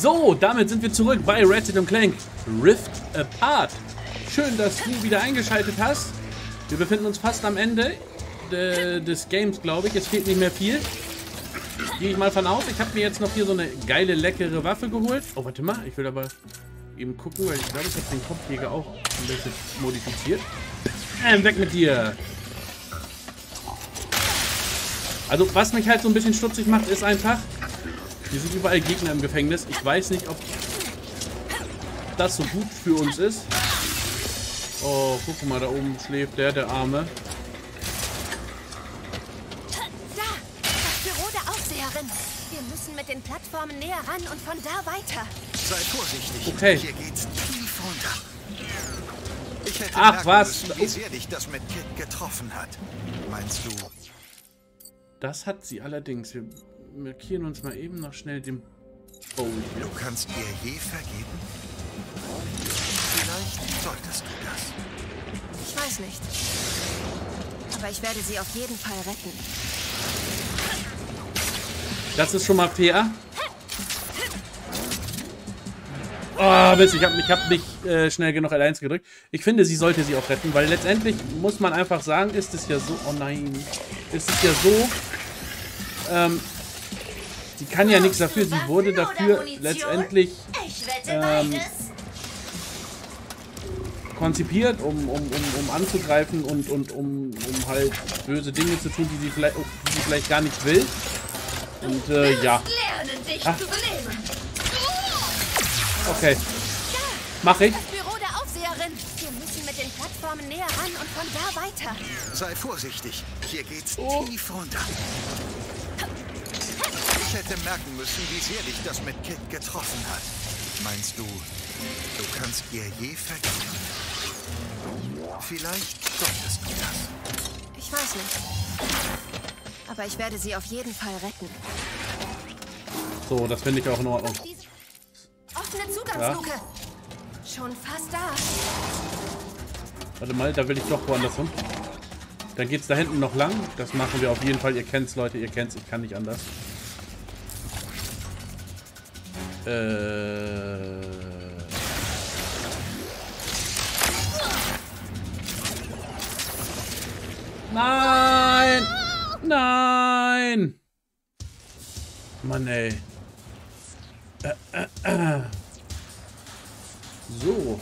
So, damit sind wir zurück bei Ratchet & Clank Rift Apart. Schön, dass du wieder eingeschaltet hast. Wir befinden uns fast am Ende des Games, glaube ich. Es fehlt nicht mehr viel. Gehe ich mal von aus. Ich habe mir jetzt noch hier so eine geile, leckere Waffe geholt. Oh, warte mal. Ich will aber eben gucken, weil ich glaube, ich habe den Kopfjäger auch ein bisschen modifiziert. Weg mit dir. Also, was mich halt so ein bisschen stutzig macht, ist einfach, hier sind überall Gegner im Gefängnis. Ich weiß nicht, ob das so gut für uns ist. Oh, guck mal, da oben schläft der Arme. Da, das Büro der Aufseherin. Wir müssen mit den Plattformen näher ran und von da weiter. Sei vorsichtig. Okay. Hier geht's tief runter. Ich hätte Ach, merken was? müssen, wie sehr dich das mit Kit getroffen hat. Meinst du? Das hat sie allerdings. Wir markieren uns mal eben noch schnell den Bowl. Du kannst ihr je vergeben? Vielleicht solltest du das. Ich weiß nicht. Aber ich werde sie auf jeden Fall retten. Das ist schon mal fair. Oh, Mist, ich hab nicht schnell genug L1 gedrückt. Ich finde, sie sollte sie auch retten, weil letztendlich muss man einfach sagen, ist es ja so... Oh nein. Ist es ja so... sie kann ja nichts dafür. Sie wurde dafür letztendlich konzipiert, um anzugreifen und um halt böse Dinge zu tun, die sie vielleicht gar nicht will. Und ja. Ach. Okay. Mach ich. Das Büro der Aufseherin. Wir müssen mit den Plattformen näher ran und von da weiter. Sei vorsichtig. Hier geht's tief runter. Ich hätte merken müssen, wie sehr dich das mit Kit getroffen hat. Meinst du, du kannst ihr je vergeben? Vielleicht solltest du das. Ich weiß nicht. Aber ich werde sie auf jeden Fall retten. So, das finde ich auch in Ordnung. Offene Zugangsluke. Ja. Schon fast da. Warte mal, da will ich doch woanders hin. Dann geht's da hinten noch lang. Das machen wir auf jeden Fall. Ihr kennt's, Leute. Ihr kennt's. Ich kann nicht anders. Nein! Nein! Mann, ey. So.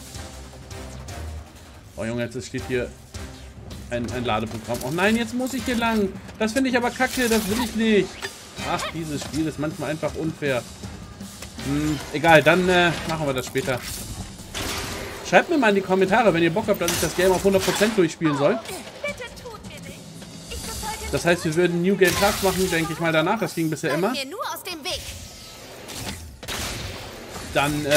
Oh Junge, jetzt steht hier ein Ladeprogramm. Oh nein, jetzt muss ich hier lang. Das finde ich aber kacke, das will ich nicht. Ach, dieses Spiel ist manchmal einfach unfair. Egal, dann machen wir das später. Schreibt mir mal in die Kommentare, wenn ihr Bock habt, dass ich das Game auf 100% durchspielen soll. Das heißt, wir würden New Game Plus machen, denke ich mal, danach. Das ging bisher immer. Nur aus dem Weg. Dann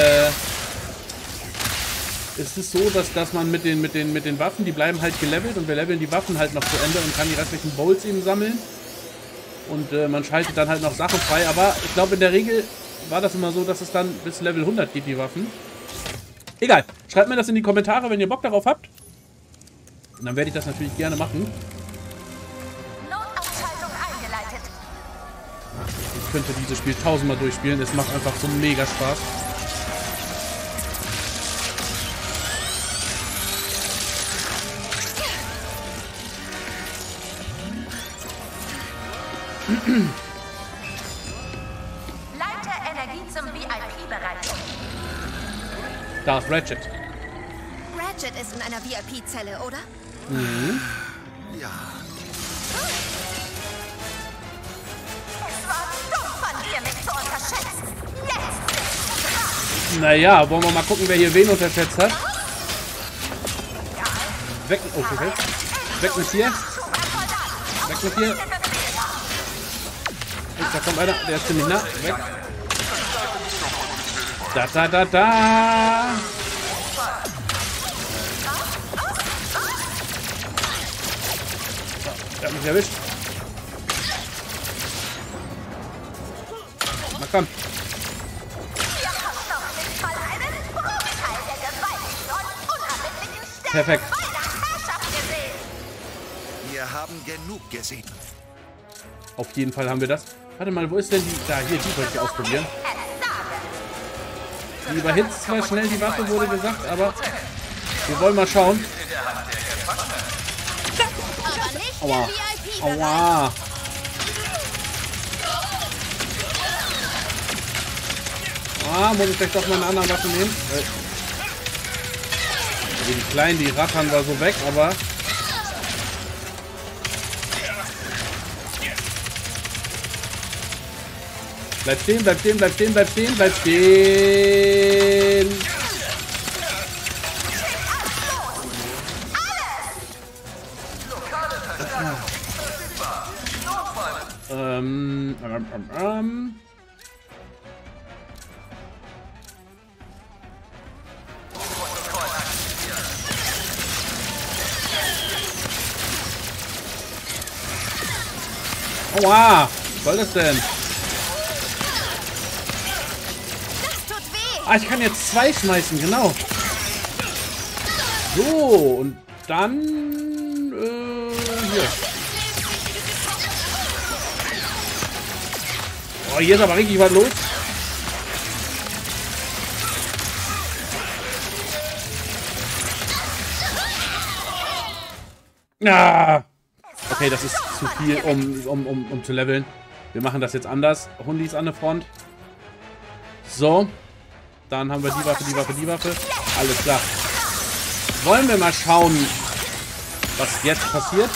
ist es so, dass man mit den Waffen, die bleiben halt gelevelt und wir leveln die Waffen halt noch zu Ende und kann die restlichen Bowls eben sammeln. Und man schaltet dann halt noch Sachen frei. Aber ich glaube, in der Regel war das immer so, dass es dann bis Level 100 geht, die Waffen. Egal. Schreibt mir das in die Kommentare, wenn ihr Bock darauf habt. Und dann werde ich das natürlich gerne machen. Notausschaltung eingeleitet. Ich könnte dieses Spiel 1000-mal durchspielen. Es macht einfach so mega Spaß. Leite Energie zum VIP-Bereich. Da ist Ratchet. Ratchet ist in einer VIP-Zelle, oder? Mhm. Ja. Es war dumm von dir, mich zu unterschätzen. Jetzt! Naja, wollen wir mal gucken, wer hier wen unterschätzt hat. Weg, oh, okay. Weg mit hier. Weg mit hier. Da kommt einer, der ist ziemlich nah. Weg. Da. Der hat mich erwischt. Na komm. Perfekt. Wir haben genug gesehen. Auf jeden Fall haben wir das. Warte mal, wo ist denn die? Da, hier, die wollte ich ausprobieren. Die überhitzt zwar schnell die Waffe, wurde gesagt, aber wir wollen mal schauen. Aua. Aua. Ah, muss ich vielleicht doch mal eine andere Waffe nehmen? Die kleinen, die rattern war so weg, aber... Bleib stehen, bleib stehen, bleib stehen, bleib stehen, bleib stehen. Aua, was soll das denn? Ah, ich kann jetzt 2 schmeißen, genau. So, und dann... hier. Oh, hier ist aber richtig was los. Ah. Okay, das ist zu viel, um zu leveln. Wir machen das jetzt anders. Hundis an der Front. So. Dann haben wir die Waffe, die Waffe, die Waffe. Alles klar. Wollen wir mal schauen, was jetzt passiert?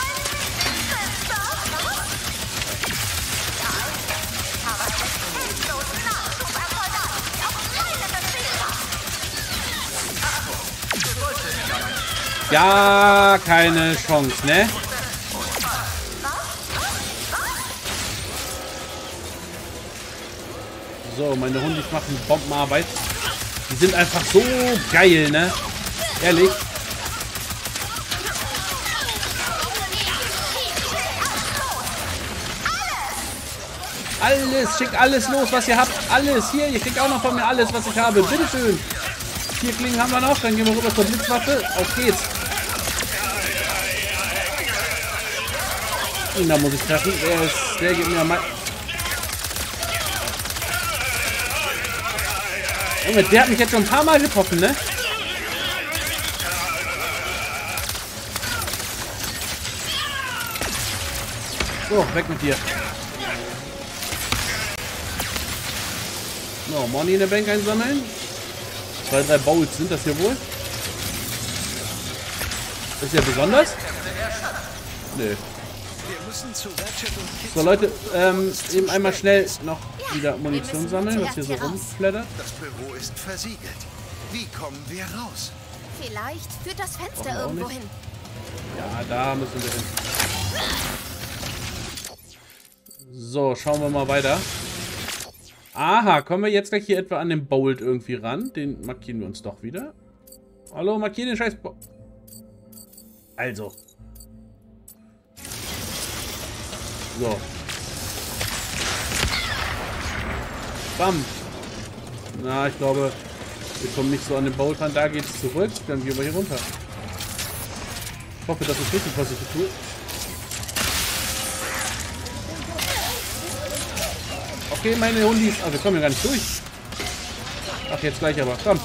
Ja, keine Chance, ne? So, meine Hundis machen Bombenarbeit. Die sind einfach so geil, ne? Ehrlich. Alles, schickt alles los, was ihr habt. Alles. Hier, ihr kriegt auch noch von mir alles, was ich habe. Bitteschön. 4 Klingen haben wir noch. Dann gehen wir rüber zur Blitzwaffe. Auf geht's. Und da muss ich treffen. Der gibt mir mal... Junge, der hat mich jetzt schon ein paar Mal getroffen, ne? So, weg mit dir. So, Money in der Bank einsammeln. 2, 3 Bowls sind das hier wohl. Ist ja besonders? Nö. So, Leute, eben einmal schnell noch wieder Munition sammeln, was hier so rumflattert. Das Büro ist versiegelt. Wie kommen wir raus? Vielleicht führt das Fenster irgendwo hin. Ja, da müssen wir hin. So, schauen wir mal weiter. Aha, kommen wir jetzt gleich hier etwa an den Bolt irgendwie ran? Den markieren wir uns doch wieder. Hallo, markieren den scheiß Bolt. Also. So. Bam. Na, ich glaube, wir kommen nicht so an den Bolt ran. Da geht's zurück. Dann gehen wir hier runter. Ich hoffe, das ist richtig, was ich hier tue. Okay, meine Hundis. Ah, wir kommen ja gar nicht durch. Ach, jetzt gleich aber. Komm.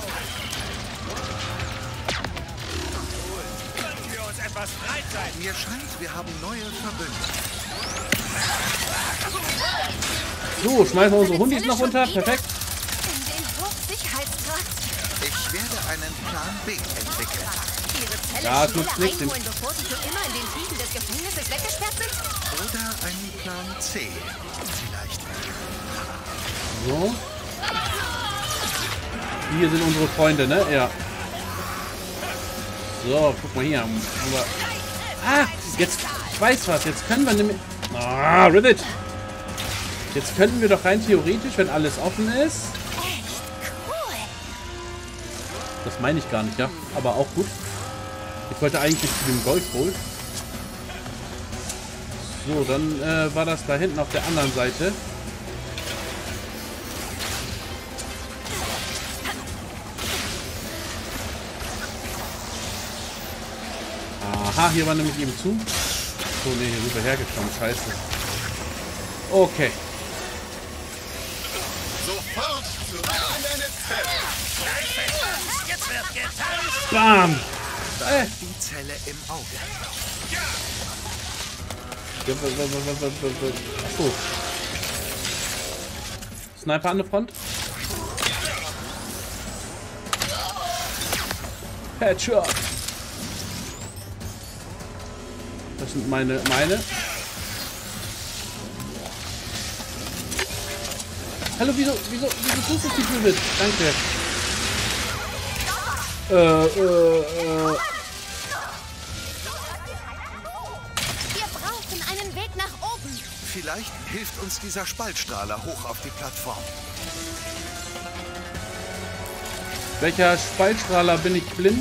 Mir scheint, wir haben neue Verbündete. So, schmeißen wir unsere Hundis noch runter. Perfekt. In den Hochsicherheitstrakt. Ich werde einen Plan B entwickeln. Ihre Zelle Ja, es nutzt nichts. einholen, bevor sie für immer in den Tiefen des Gefängnisses weggesperrt sind? Oder einen Plan C. Vielleicht. So. Hier sind unsere Freunde, ne? Ja. So, guck mal hier. Ah, jetzt, ich weiß was. Jetzt können wir nämlich... Ah, Rivet. Jetzt könnten wir doch rein theoretisch, wenn alles offen ist... Das meine ich gar nicht, ja. Aber auch gut. Ich wollte eigentlich zu dem Gold Bowl. So, dann war das da hinten auf der anderen Seite. Aha, hier war nämlich eben zu. So, ne, hier sind wir hergekommen. Scheiße. Okay. Sofort zurück in deine Zelle. Bam! Die Zelle im Auge. Achso. Sniper an der Front. Headshot. Das sind meine. Hallo, wieso tust du die mit? Danke. Wir brauchen einen Weg nach oben. Vielleicht hilft uns dieser Spaltstrahler hoch auf die Plattform. Welcher Spaltstrahler, bin ich blind?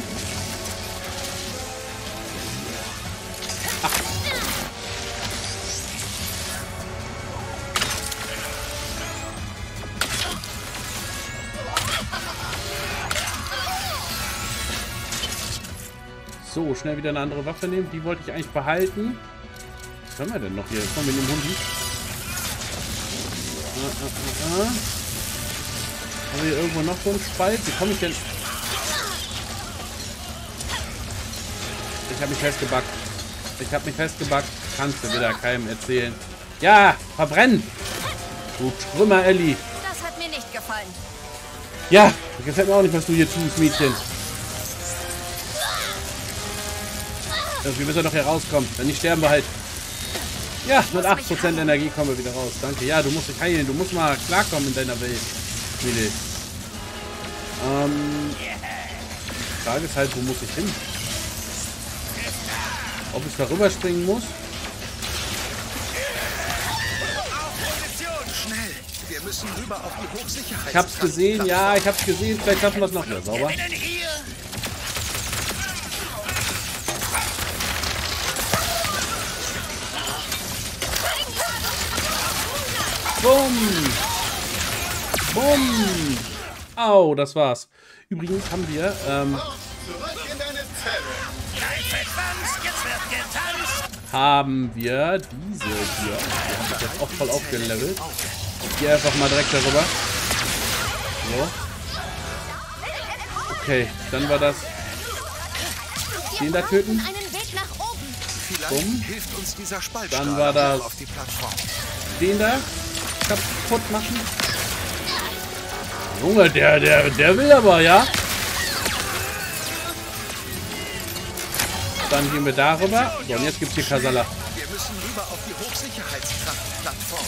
So, schnell wieder eine andere Waffe nehmen. Die wollte ich eigentlich behalten. Was haben wir denn noch hier? Kommen wir in den Hundi. Haben wir hier irgendwo noch so einen Spalt? Wie komme ich denn? Ich habe mich festgebackt. Kannst du wieder keinem erzählen. Ja, verbrennen! Du Trümmer, Ellie. Das hat mir nicht gefallen. Ja, gefällt mir auch nicht, was du hier tust, Mädchen. Wir müssen doch hier rauskommen. Wenn nicht, sterben wir halt. Ja, mit 8% Energie kommen wir wieder raus. Danke. Ja, du musst dich heilen. Du musst mal klarkommen in deiner Welt. Die Frage ist halt, wo muss ich hin? Ob ich da rüberspringen muss? Schnell! Wir müssen rüber auf die Hochsicherheit. Ich hab's gesehen. Ja, ich hab's gesehen. Vielleicht schaffen wir es noch. Ja, sauber. Bumm! Bumm! Au, das war's. Übrigens haben wir, haben wir diese hier. Die haben sich jetzt auch voll aufgelevelt. Ich gehe einfach mal direkt darüber. So. Okay, dann war das. Den da töten. Bumm. Hilft uns dieser Spaltstrahler Dann war das. auf die Plattform. Den da kaputt machen. Junge, der will aber, ja? Dann gehen wir darüber. So, und jetzt gibt's hier Kasala. Wir müssen rüber auf die Hochsicherheitskraftplattform.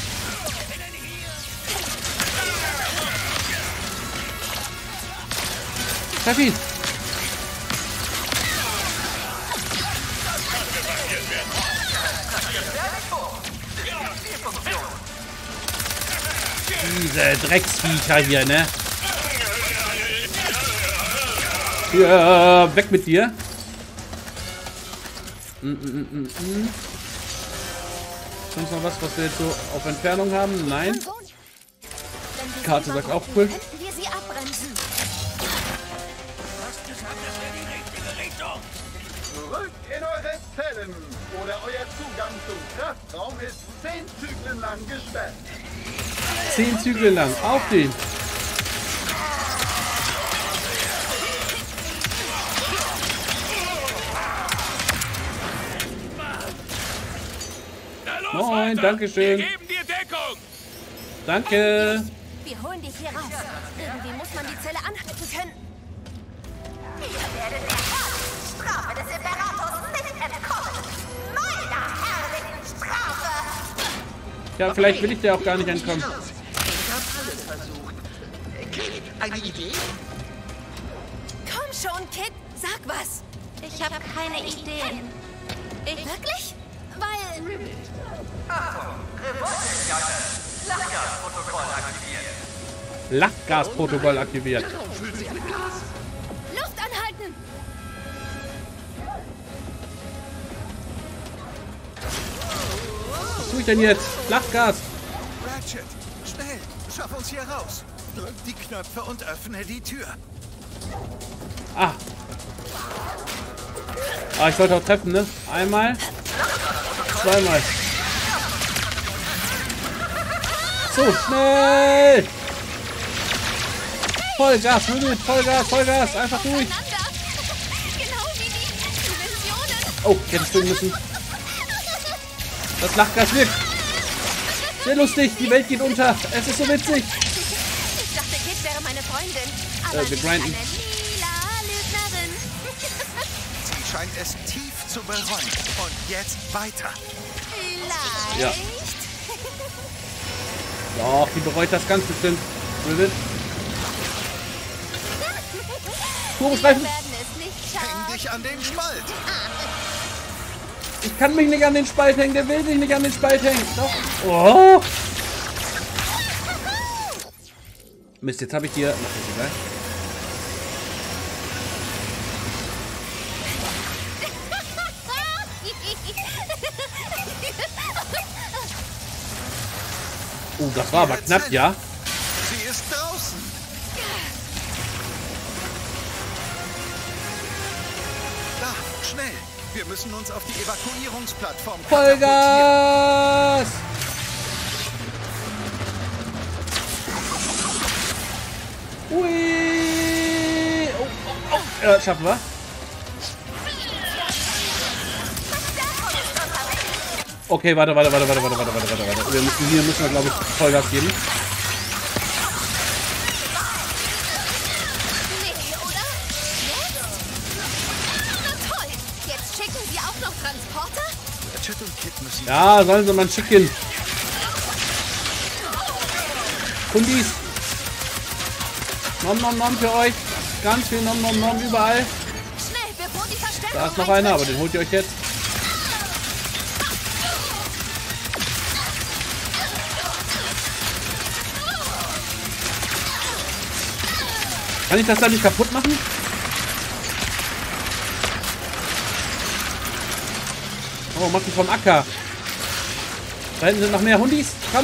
Treff ihn! Diese Drecksviecher hier, ne? Ja, weg mit dir. Sonst noch was wir jetzt so auf Entfernung haben? Nein. Die Karte sagt auch cool. Könnten wir sie abbremsen? Zurück in eure Zellen oder euer Zugang zum Kraftraum ist 10 Zyklen lang gesperrt. 10 Züge lang. Auf den. Moin, dankeschön. Danke. Wir holen dich hier raus. Irgendwie muss man die Zelle anhalten können. Ihr werdet der Strafe des Imperators nicht entkommen. Meiner herrlichen Strafe. Ja, vielleicht will ich dir auch gar nicht entkommen. Eine Idee? Komm schon, Kid. Sag was. Ich habe keine Ideen. Wirklich? Weil... Lachgasprotokoll aktiviert. Luft anhalten. Was tue ich denn jetzt? Lachgas. Ratchet, schnell! Schaff uns hier raus! Drück die Knöpfe und öffne die Tür. Ah. Ah, ich sollte auch treffen, ne? Einmal. Zweimal. So, schnell! Vollgas, Vollgas, Vollgas. Einfach durch. Genau wie die Dimensionen. Oh, ich hätte springen müssen. Das Lachgas wirkt. Sehr lustig, die Welt geht unter. Es ist so witzig. Ich dachte, Kit wäre meine Freundin. Aber wir sie ist grinden. eine lila Lügnerin. Sie scheint es tief zu bereuen. Und jetzt weiter. Vielleicht. Ja. Doch, die bereut das ganz bestimmt. Rivet. Turbostreifen. Wir werden es nicht Häng schaffen. dich an den Spalt. Ich kann mich nicht an den Spalt hängen. Der will sich nicht an den Spalt hängen. Doch. Oh. Mist, jetzt habe ich dir... Mach das egal. Oh, das war aber knapp, ja? Sie ist draußen. Da, schnell. Wir müssen uns auf die Evakuierungsplattform katapultieren. Vollgas! Ui! Oh, oh, oh. Ja, schaffen wir. Okay, warte. Wir müssen glaube ich, Vollgas geben. Nee, oder? Jetzt? Na toll. Jetzt schicken sie auch noch Transporter? Chit und Kit müssen... Ja, sollen sie mal schicken. Kundis. Nom nom nom für euch. Ganz viel nom nom nom überall. Schnell, bevor die Verstärkung Da ist noch einer, aber den holt ihr euch jetzt. Kann ich das da nicht kaputt machen? Oh, mach die vom Acker. Da hinten sind noch mehr Hundis. Komm.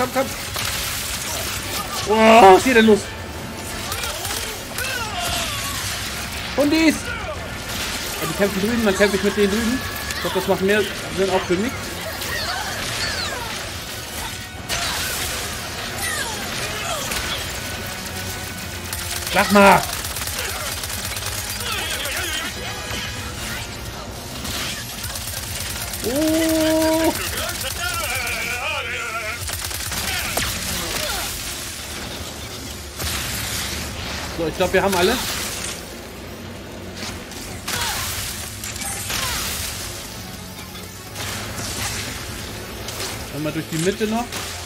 Oh, was ist hier denn los? Hundis! Ja, die kämpfen drüben, dann kämpfe ich mit denen drüben. Ich glaube, das macht mehr Sinn auch für mich. Sag mal! Oh! So, ich glaube, wir haben alle. Einmal durch die Mitte noch.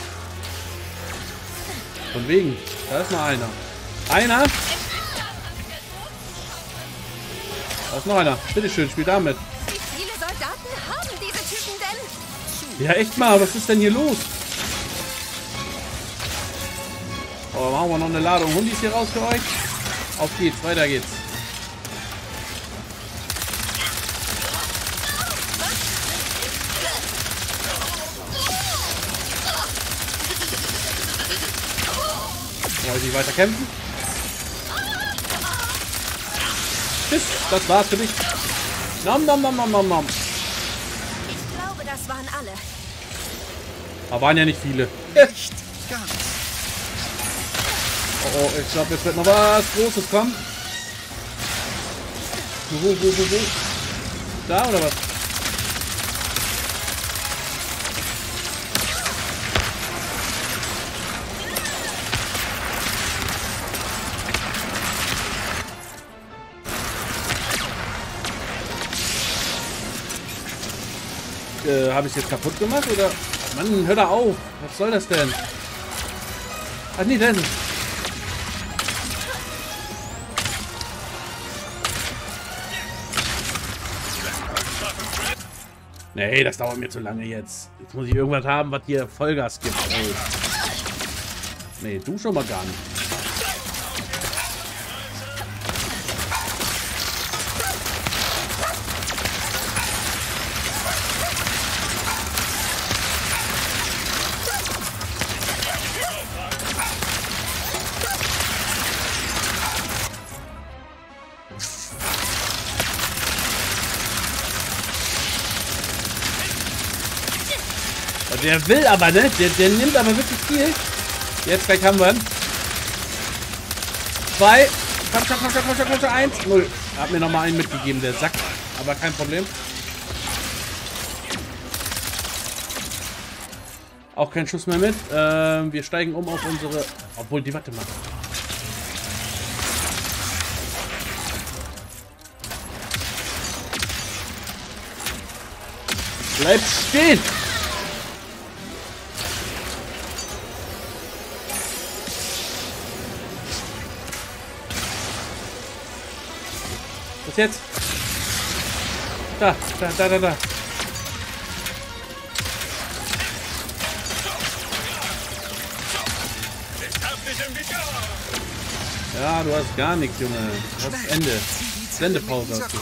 Von wegen. Da ist noch einer. Einer? Da ist noch einer. Bitteschön, spiel damit. Wie viele Soldaten haben diese Typen denn? Ja, echt mal. Was ist denn hier los? Oh, machen wir noch eine Ladung Hundis hier raus für euch. Auf geht's, weiter geht's. Wollen Sie weiter kämpfen? Tschüss, das war's für dich. Nom nom nom nom nom nom. Ich glaube, das waren alle. Aber waren ja nicht viele. Nicht ganz. Oh, ich glaube, jetzt wird noch was Großes kommen. Wo? Da oder was? Habe ich es jetzt kaputt gemacht oder? Mann, hör da auf. Was soll das denn? Ach nee, da ist es. Nee, das dauert mir zu lange jetzt. Jetzt muss ich irgendwas haben, was hier Vollgas gibt. Ey. Nee, du schon mal gar nicht. Der will aber, ne? Der nimmt aber wirklich viel. Jetzt gleich haben wir ihn. 2. Komm schon. 1, 0. Hat mir nochmal einen mitgegeben, der Sack. Aber kein Problem. Auch kein Schuss mehr mit. Wir steigen um auf unsere... Obwohl, die... Warte mal. Bleib stehen! Was jetzt? Da. Ja, du hast gar nichts, Junge. Du hast Ende. Sendepause hast du.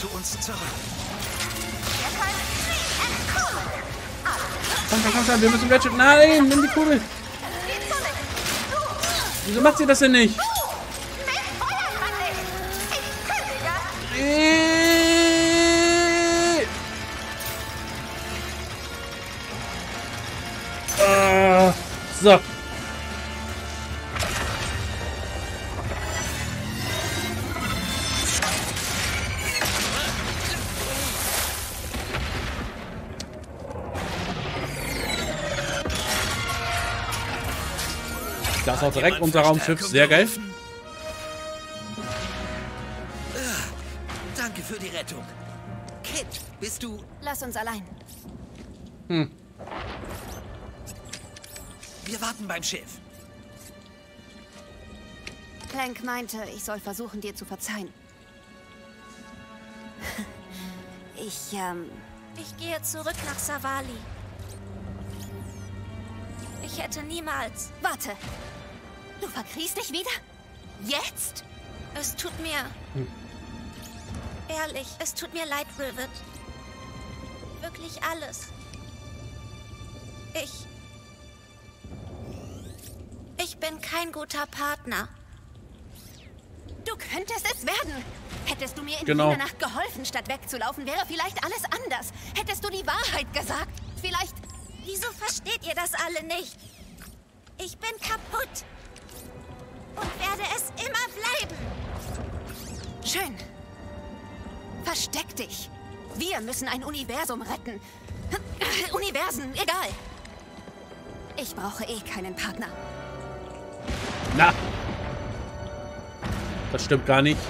Komm schon, wir müssen Ratchet. Nein, nimm die Kugel. Wieso macht sie das denn nicht? So. Da ist auch direkt unser Raumschiff. Sehr geil. Danke für die Rettung. Kit, bist du... Lass uns allein. Wir warten beim Schiff. Clank meinte, ich soll versuchen, dir zu verzeihen. Ich gehe zurück nach Savali. Ich hätte niemals... Warte. Du verkriechst dich wieder? Jetzt? Es tut mir... Ehrlich, es tut mir leid, Rivet. Wirklich alles. Ich bin kein guter Partner. Du könntest es werden. Hättest du mir in Genau. jener Nacht geholfen, statt wegzulaufen, wäre vielleicht alles anders. Hättest du die Wahrheit gesagt, vielleicht... Wieso versteht ihr das alle nicht? Ich bin kaputt. Und werde es immer bleiben. Schön. Versteck dich. Wir müssen ein Universum retten. Universen, egal. Ich brauche eh keinen Partner. Na. Das stimmt gar nicht.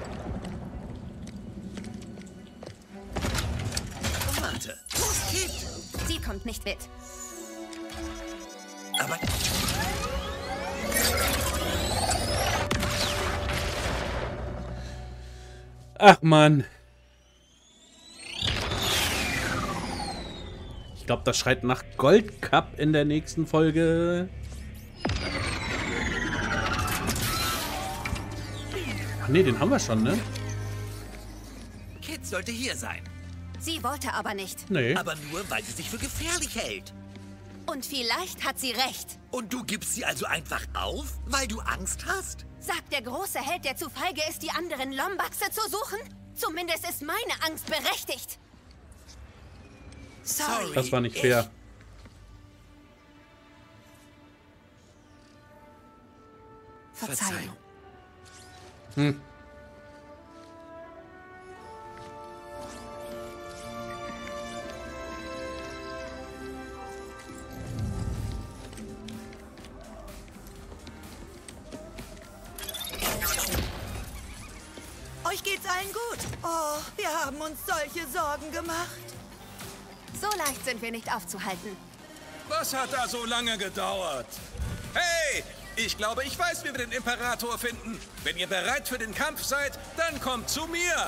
Warte, wo ist Kit? Sie kommt nicht mit. Aber... Ach, Mann. Ich glaube, das schreit nach Gold Cup in der nächsten Folge. Ach nee, den haben wir schon, ne? Kit sollte hier sein. Sie wollte aber nicht. Nee. Aber nur, weil sie sich für gefährlich hält. Und vielleicht hat sie recht. Und du gibst sie also einfach auf, weil du Angst hast? Sagt der große Held, der zu feige ist, die anderen Lombaxe zu suchen? Zumindest ist meine Angst berechtigt. Sorry. Das war nicht fair. Verzeihung. Euch geht's allen gut. Oh, wir haben uns solche Sorgen gemacht. So leicht sind wir nicht aufzuhalten. Was hat da so lange gedauert? Hey, ich glaube, ich weiß, wie wir den Imperator finden. Wenn ihr bereit für den Kampf seid, dann kommt zu mir.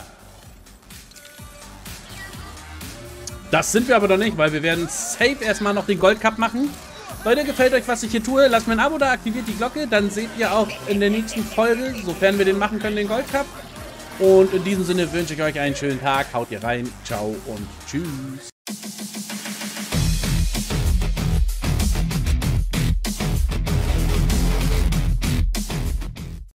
Das sind wir aber noch nicht, weil wir werden safe erstmal noch den Gold Cup machen. Leute, gefällt euch, was ich hier tue? Lasst mir ein Abo da, aktiviert die Glocke. Dann seht ihr auch in der nächsten Folge, sofern wir den machen können, den Gold Cup. Und in diesem Sinne wünsche ich euch einen schönen Tag. Haut ihr rein. Ciao und tschüss.